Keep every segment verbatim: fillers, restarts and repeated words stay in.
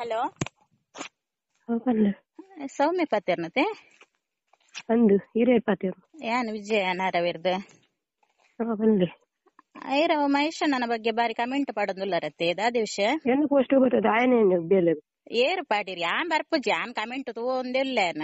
hello, Pandu ಸೌಮ್ಯ ಪಾತೆರ್ನತೆ ಪಂಡು ಹಿರಿಯ ಪಾತೆರ್ ಯಾನ್ ವಿಜಯ ನಾರವಿರ್ದು ಪಂಡು ಐರವ ಮಹೇಶಣ್ಣನ ಬಗ್ಗೆ ಬಾರಿ ಕಮೆಂಟ್ ಪಡೋದುಲ್ಲರತ್ತೆ ದಾದ ವಿಷಯ ಎನ್ನು ಪೋಸ್ಟ್ ಬರ್ತದೆ ಆಯನ ಬೇಲೆ ಏರು ಪಾಡಿರಿ ಯಾನ್ ಬರ್ಪುಜಿ ಯಾನ್ ಕಮೆಂಟ್ ತೂ ಒಂದಿಲ್ಲೇನ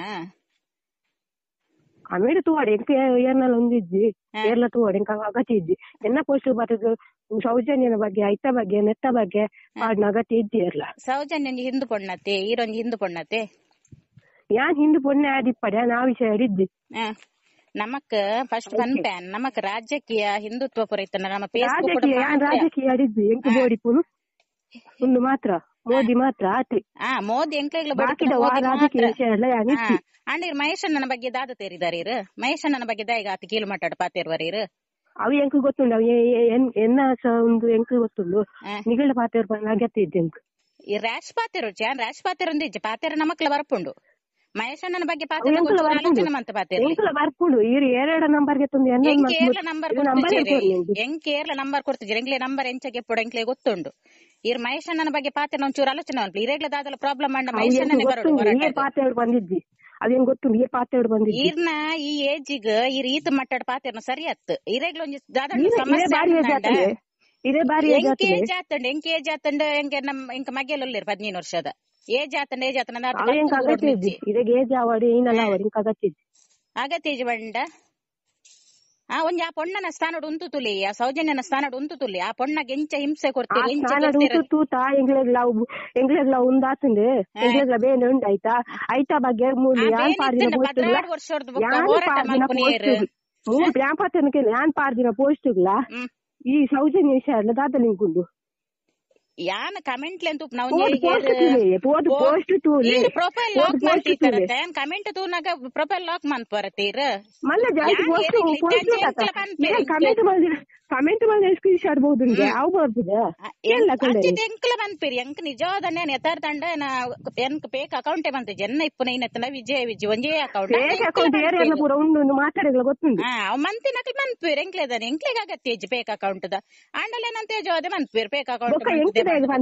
ಕಮೆಂಟ್ ತೂವಾಡಿ ಎಂಕ ಏರ್ನಲ್ಲ ಒಂದಿಜ್ಜಿ ಏರ್ಲ ತೂವಾಡಿ ಎಂಕ ಅಗತ್ಯ ಇಜ್ಜಿ ಎನ್ನ ಪೋಸ್ಟ್ ಬರ್ತದೆ ಸೌಜನ್ಯನ ಬಗ್ಗೆ ಐತ ಬಗ್ಗೆ ನೆತ್ತ ಬಗ್ಗೆ ಪಾಡ್ನ ಅಗತ್ಯ ಇಜ್ಜಿ ಇರ್ಲ ಸೌಜನ್ಯ ಹಿಂದು ಪೊಣ್ಣತೆ ಈರೊಂದು ಹಿಂದು ಪೊಣ್ಣತೆ ಯಾನ್ ಹಿಂದು ಪೊಣ್ಣೆ ಆದಿಪ್ಪಡಿ ಯಾನ್ ಆ ವಿಷಯ ಹಿಡಿದ್ದಿ ನಮಕ್ ಫಸ್ಟ್ ಪನ್ಪ್ಯಾನ್ ನಮಕ್ ರಾಜಕೀಯ ಹಿಂದುತ್ವ ಪುರೈತನ ನಮ್ಮ ರಾಜಕೀಯ ಯಾನ್ ರಾಜಕೀಯ ಹಿಡಿದ್ದಿ ಎಂಕ ಬೋಡಿಪುನು ಒಂದು ಮಾತ್ರ ಮೋದಿ ಮಾತ್ರ ಆತಿ ಆ ಮೋದಿ ಎಂಕ್ಲೆಗ್ಲ ರಾಜಕೀಯ ವಿಷಯ ಎಲ್ಲ ಯಾನ್ ಇತ್ತಿ ಅಂಡ್ ಮಹೇಶಣ್ಣನ ಬಗ್ಗೆ ದಾದ ತೇರಿದಾರೀರು ಮಹೇಶಣ್ಣನ ಬಗ್ಗೆ ದಾಯಿಗ ಆತ ಕೀಳು ಮಾತಾಡ ಪಾತೇರ್ವರೀರು ಅವು ಎಂಕ ಗೊತ್ತುಂಡು ಅವು ಎನ್ನ ಒಂದು ಎಂಕ ಗೊತ್ತುಂಡು ನಿಗಳ ಪಾತೇರ್ ಬಂದ ಅಗತ್ಯ ಇದ್ದೆ ಎಂಕ ಈ ರ್ಯಾಶ್ ಪಾತೇರು ಯಾನ್ ರ್ಯಾಶ್ ಪಾತೇರ್ ಒಂದಿಜ್ಜಿ ಪಾತೇರ ನಮಕ್ಲ ಬರ್ಪುಂಡು ಮಹೇಶಣ್ಣನ ಬಗ್ಗೆ ಪಾತೇರ ಆಲೋಚನೆ ಮಂತ ಪಾತೇರ ಎಂಕಲ ಬರ್ಪುಂಡು ಇರು ಎರಡ ನಂಬರ್ ಗೆ ತಂದು ಎಂಕೇರ್ಲ ನಂಬರ್ ಕೊಡ್ತಿದ್ದೀರಿ ಎಂಕೇರ್ಲ ನಂಬರ್ ಕೊಡ್ತಿದ್ದೀರಿ ಎಂಕ್ಲೆ ನಂಬರ್ ಎಂಚಗೆ ಪುಡ ಎಂಕ್ಲೆ ಗೊತ್ತುಂಡು ಇರ್ ಮಹೇಶಣ್ಣನ ಬಗ್ಗೆ ಪಾತೇರ ಒಂಚೂರು ಆಲೋಚನೆ ಮಾಡ್ಲಿ ಇರೇಗ್ಲ ದಾದಲ ಪ್ರಾಬ್ಲಮ್ ಮಂಡ ಮಹೇಶಣ್ಣನೇ ಬರೋಡು ಪಾತೇರ್ ಬಂದಿದ್ದಿ ಅದೇನ್ ಗೊತ್ತುಂಡು ಈ ಪಾತೇರ್ ಬಂದಿದ್ದಿ ಈರ್ನ ಈ ಏಜಿಗ್ ಇರ್ ಈತ ಮಟ್ಟಾಡ ಪಾತೇರ್ನ ಸರಿ ಅತ್ ಇರೇಗ್ಲ ಒಂಜಿ ದಾದ ಸಮಸ್ಯೆ ಇದೇ ಬಾರಿ ಎಂಕೆ ಏಜ್ ಆತಂಡ ಎಂಕೆ ಏಜ್ ಆತಂಡ ಎಂಕೆ ನಮ್ ಎಂಕ ಮಗೆಲೊಲ್ಲಿರ್ ಹದಿನೈದು ವರ್ಷದ ಏಜ್ ಆತಂಡ ಏಜ್ ಆತಂಡ ಅಗತ್ಯ ಏಜ್ ಬಂಡ ಆ ಒಂಜಿ ಆ ಪೊಣ್ಣನ ಸ್ಥಾನಡ್ ಉಂತು ತುಲಿ ಆ ಸೌಜನ್ಯನ ಸ್ಥಾನಡ್ ಉಂತು ತುಲಿ ಆ ಪೊಣ್ಣಗೆ ಎಂಚ ಹಿಂಸೆ ಕೊಡ್ತೀರಿ ಎಂಗ್ಲೆಗ್ಲ ಉಂದಾತಂಡೆ ಎಂಗ್ಲೆಗ್ಲ ಬೇನೆ ಉಂಡು ಆಯ್ತಾ ಐತಾ ಬಗ್ಗೆ ಮೂರು ವರ್ಷದ ಮೂರು ಬ್ಯಾಂಪಾತನಕ್ಕೆ ಯಾನ್ ಪಾರ್ದಿನ ಪೋಸ್ಟ್ಗಳ ಈ ಸೌಜನ್ಯ ವಿಷಯ ಎಲ್ಲ ದಾದ ನಿಂಕುಂಡು ಯಾನ್ ಕಮೆಂಟ್ ಲೆಂತು ನಾವು ಪ್ರೊಫೈಲ್ ಲಾಕ್ ಮಾಡ್ತೀರ ಕಮೆಂಟ್ ತೂನಾಗ ಪ್ರೊಫೈಲ್ ಲಾಕ್ ಮಂತ್ ಬರತ್ತೀರ ಕಮೆಂಟ್ ಮಾಡಿ ಸ್ಕ್ರೀನ್ ಶಾಟ್ ಬಹುದು ಅವು ಬರ್ತದೆ ಎಂಕ್ಲ ಬಂದ್ಪೀರಿ ಎಂಕ್ ನಿಜವಾದನೆ ಎತ್ತಾರ ತಂಡ ಎಂಕ್ ಪೇಕ್ ಅಕೌಂಟೇ ಬಂತ ಜನ್ನ ಇಪ್ಪನ ಐನತ್ತನ ವಿಜಯ ವಿಜಯ್ ಒಂಜೇ ಅಕೌಂಟ್ ಪೂರ ಉಂಡು ಮಾತಾಡಲ್ಲ ಗೊತ್ತುಂಡು ಅವ್ ಮಂತಿ ನಕ್ಲಿ ಬಂದ್ಪೀರ್ ಎಂಕ್ಲೇದಾನೆ ಎಂಕ್ಲಿಗೆ ಅಗತ್ಯ ಇಜ್ಜಿ ಪೇಕ್ ಅಕೌಂಟ್ ದ ಆಂಡಲೇನಂತ ಜೋದೆ ಬಂದ್ಪೀರ್ ಪೇಕ್ ಅಕೌಂಟ್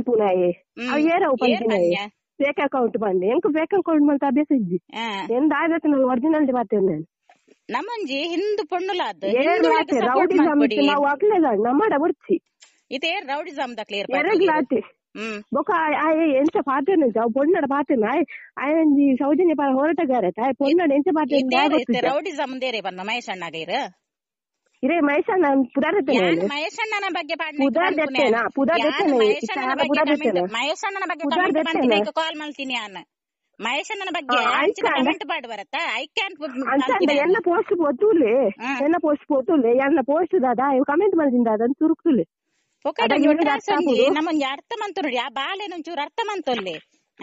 ಫೇಕ್ ಅಕೌಂಟ್ ಬಂದೆ ಎಂಕ್ ಫೇಕ್ ಅಕೌಂಟ್ ಮಂತ ಅಭ್ಯಾಸ ಇಜ್ಜಿ ಎಂದ ಆಯ್ತು ನಾವು ಒರಿಜಿನಾಲಿಟಿ ಮಾತೇನೆ ನಾನು ನಮ್ಮಂಜಿ ಹಿಂದು ಪೊಣ್ಣುಲಾದ ನಾವು ಆಗ್ಲಿಲ್ಲ ನಮ್ಮಡ ಬರ್ಚಿ ಇದೇ ರೌಡಿಸಮ್ ದ ಕ್ಲಿಯರ್ ಎರಗ್ಲಾತಿ ಬೊಕ ಎಂಚ ಪಾತೇನೆ ಅವ್ ಪೊಣ್ಣಡ ಪಾತೇನೆ ಆಯಂಜಿ ಸೌಜನ್ಯ ಪರ ಹೋರಾಟಗಾರ ಪೊಣ್ಣಡ ಎಂಚ ಪಾತೇನೆ ರೌಡಿಸಮ್ ದೇರೆ ಬಂದ ಮಹೇಶಣ್ಣಗ ಇರ ಇರೇ ಮಹೇಶಣ್ಣ ಪುದಾರತ್ತೇನೆ ಮಹೇಶಣ್ಣನ ಬಗ್ಗೆ ಪುದಾರತ್ತೇನ ಪುದಾರತ್ತೇನ ಮಹೇಶಣ್ಣನ ಬಗ್ಗೆ ಕಾಲ್ ಮಾಡ್ತೀನಿ ನಾನು ಮಹೇಶಣ್ಣನ ಬಗ್ಗೆ ಕಮೆಂಟ್ ಮಾಡಿ ಬರತ್ತಾ ಐ ಕ್ಯಾನ್ ಎಲ್ಲ ಪೋಸ್ಟ್ ಪೋತುಲೆ ಎಲ್ಲ ಪೋಸ್ಟ್ ಪೋತುಲೆ ಎಲ್ಲ ಪೋಸ್ಟ್ ದಾದ ಕಮೆಂಟ್ ಮಾಡ್ತೀನಿ ದಾದ ತುರುಕ್ತುಲೆ ನಮ್ಮೊಂದು ಅರ್ಥ ಮಂತು ನೋಡಿ ಆ ಬಾಳೆ ಒಂಚೂರು ಅರ್ಥ ಮಂತೊಲ್ಲಿ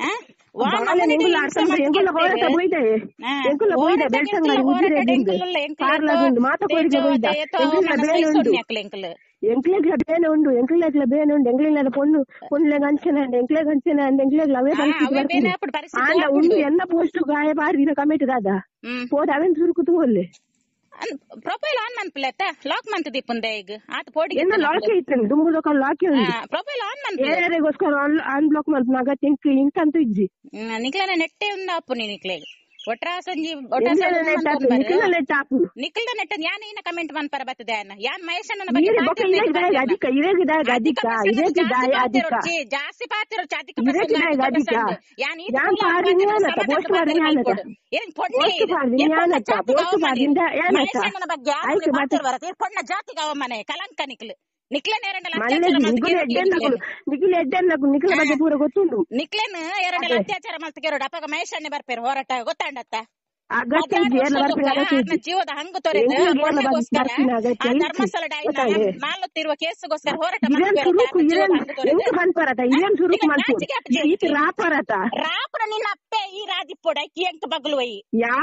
ಎಂಕ್ಲೆಗ್ಲ ಬೇನೆ ಉಂಡು ಎಂಕ್ಲೆಗ್ಲ ಬೇನೆ ಉಂಡು ಎಂಕ್ಲೆಗ್ಲ ಪೊಣ್ಣು ಪೊಣ್ಲೆಗ್ ಅಂಚನೆ ಎಂಕ್ಲೆಗ್ ಅಂಚನೆ ಅಂಡ್ ಎಂಕ್ಲೆಗ್ಲ ಅವೇ ಪರಿಸ್ಥಿತಿ ಉಂಡು ಎಲ್ಲ ಪೋಸ್ಟ್ ಗಾಯ ಬಾರಿನ ಕಮೆಂಟ್ ದಾದ ಪೋದ ಅವೇನ್ ಸುರುಕುತು ಒಲ್ಲೆ ಪ್ರೊಫೈಲ್ ಆನ್ ಮನ್ಪಿಲ್ಲತ್ತ ಲಾಕ್ ಮಂತ್ ದಿಪ್ಪುಂದೆ ಈಗ ಆತ ಪೋಡಿ ಎಲ್ಲ ಲಾಕ್ ಇತ್ತು ದುಂಬುದ ಲಾಕ್ ಪ್ರೊಫೈಲ್ ಆನ್ ಮನ್ಪ ಏರಿಯಾಗೋಸ್ಕರ ಆನ್ ಬ್ಲಾಕ್ ಮನ್ಪ ನಾಗ ತಿಂಕ್ ಇಂತಂತ ಇಜ್ಜಿ ನಿಕ್ಲನ ನೆಟ್ಟೆ ಉಂಡ ಅಪ್ಪು ನೀ ನಿಕ್ಲೆಗ್ ಒಟ್ರಾ ಸಂಜಿ ನಿಖಿಲ್ದ ನೆಟ್ಟ ಯಾನ್ ಏನ ಕಮೆಂಟ್ ಮನ್ಪರ ಬರ್ತದೆ ಅನ್ನ ಯಾನ್ ಮಹೇಶಣ್ಣನ ಬಗ್ಗೆ ಜಾಸ್ತಿ ಪಾತಿರೋ ಮಹೇಶಣ್ಣನ ಬಗ್ಗೆ ಪೊಣ್ಣ ಜಾತಿಗೆ ಅವ ಮನೆ ಕಲಂಕ ನಿಕ್ಲು ನಿಕ್ಲೇನ್ ನಿಕ್ಲೇನ್ ಎರಡೆಲ್ಲ ಅತ್ಯಾಚಾರ ಮಲ್ತಿಗೆರೋಡು ಅಪ್ಪಾಗ ಮಹೇಶಣ್ಣೆ ಬರ್ಪೇರು ಹೋರಾಟ ಗೊತ್ತಾಂಡತ್ತ ಜೀವದ ಹಂಗು ತೊರೆದು ಧರ್ಮಸ್ಥಳ ನಾಲ್ವತ್ತಿರುವ ಕೇಸ್ಗೋಸ್ಕರ ಹೋರಾಟ ರಾಪುರ ನಿನ್ನ ಅಪ್ಪೆ ಈ ರಾಜಿಪ್ಪೋಡ ಎಂಕ್ ಬಗ್ಲು ವೈ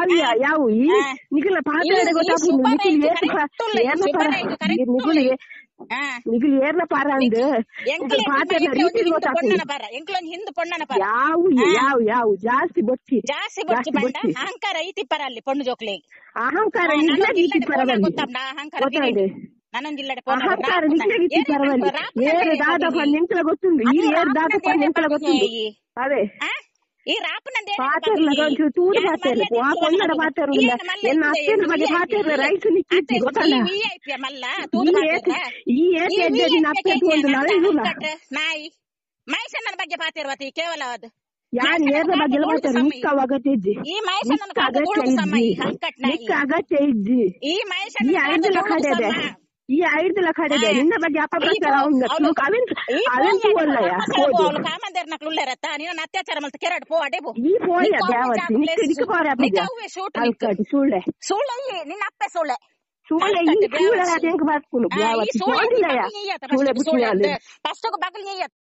ನಿಖಿಲ್ ಏರ್ನ ಪಾರ ಅಂದ್ ಹಿಂದ್ ಪೊಣ್ಣನ ಪರ ಯಾವ ಯಾವ ಯಾವ ಜಾಸ್ತಿ ಬೊಚ್ಚಿ ಜಾಸ್ತಿ ಬೊಚ್ಚಿ ಬಂಡ ಅಹಂಕಾರ ಐತಿ ಪರ ಅಲ್ಲಿ ಪೊಣ್ಣು ಜೋಕ್ಲಿ ಅಹಂಕಾರ ಅಹಂಕಾರ నన్నంజిల్లడే అహంకార నిగ్రహించి పర్వాలి ఏరు దాదాపు నింకల గొత్తుంది ఈ ఏరు దాదాపు నింకల గొత్తుంది అదే ಈ ರಾಪನಂದೆ ಪಾತೆರ್ಲ ಗೊಂಚು ತೂದು ಪಾತೆರ್ಲ ಆ ಕೊನ್ನಡ ಪಾತೆರ್ಲ ಎನ್ನ ಅತ್ತೆನ ಬಗ್ಗೆ ಪಾತೆರ್ಲ ರೈಸ್ ನಿಕ್ಕಿತ್ತು ಗೊತ್ತಲ್ಲ ವಿಐಪಿ ಮಲ್ಲ ತೂದು ಪಾತೆರ್ಲ ಈ ಏಟ್ ಎಡ್ಡೆ ಅತ್ತೆ ತೂದು ನಳಿಲ್ಲ ನಾಯಿ ಮೈಸಣ್ಣನ ಬಗ್ಗೆ ಪಾತೆರ್ವತಿ ಕೇವಲ ಅದು ಯಾನ್ ಏರ್ದ ಬಗ್ಗೆ ಪಾತೆರ್ಲ ನಿಕ್ಕ ಅಗತ್ಯ ಇಜ್ಜಿ ಈ ಮೈಸಣ್ಣನ ಬಗ್ಗೆ ಗೋಳು ಸಮಯ ಹಂಕಟ್ ನಾಯಿ ನಿಕ್ಕ ಅಗತ್ಯ ಇಜ್ಜಿ ಈ ಮೈಸಣ್ಣನ ಈ ಐದು ಲಕ್ಷ ಇದೆ ಈ ಐದು ಲಕ್ಷ ಇದೆ ನಿನ್ನ ಬಗ್ಗೆ ಅಪಪ್ರಚಾರ ಅವನು ಅವೆನ್ ಅವೆನ್ ತೂವಲ್ಲಯ ಅವಳು ಕಾಮಂದೇರ್ ನಕ್ಲು ಉಳ್ಳರತ್ತ ನೀನು ಅತ್ಯಾಚಾರ ಮಲ್ತ ಕೆರಡ್ ಪೋ ಅಡೆ ಪೋ ಈ ಪೋಯ ದ್ಯಾವತಿ ನಿಕ್ಕ ನಿಕ್ಕ ಪಾರ ಅಪ್ಪಿಗ ಅಲ್ಕಟ್ ಸುಳ್ಳೆ ಸುಳ್ಳೆ ನಿನ್ನ ಅಪ್ಪೆ ಸುಳ್ಳೆ ಸುಳ್ಳೆ ಈ ಸುಳ್ಳೆ ಅದೆಂಗ ಬಾಸ್ಕುನು ದ್ಯಾವತಿ ಸುಳ್ಳೆಯ ಸುಳ್ಳೆ ಬುಚ್ಚಿಯಾಲೆ ಫಸ್ಟ್ ಬಗಲ್ ನೀಯತ್